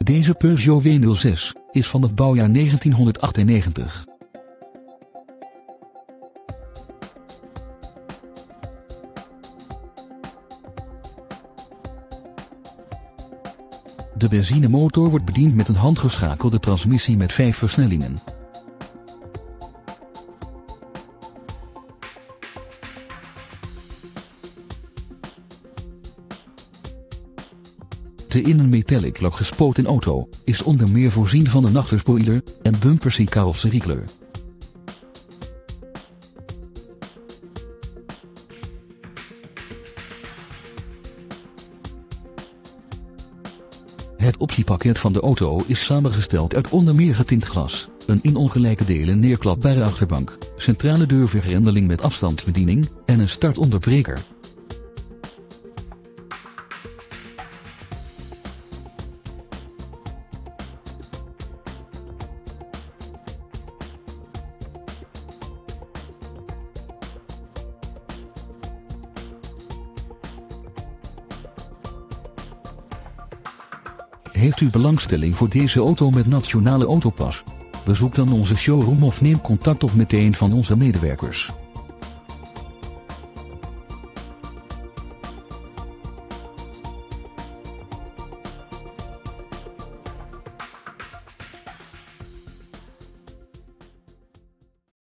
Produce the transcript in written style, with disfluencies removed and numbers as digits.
Deze Peugeot W06 is van het bouwjaar 1998. De benzinemotor wordt bediend met een handgeschakelde transmissie met 5 versnellingen. De in een metallic lak gespoten auto is onder meer voorzien van een achterspoiler en bumpers in carrosseriekleur. Het optiepakket van de auto is samengesteld uit onder meer getint glas, een in ongelijke delen neerklapbare achterbank, centrale deurvergrendeling met afstandsbediening en een startonderbreker. Heeft u belangstelling voor deze auto met Nationale Autopas? Bezoek dan onze showroom of neem contact op met een van onze medewerkers.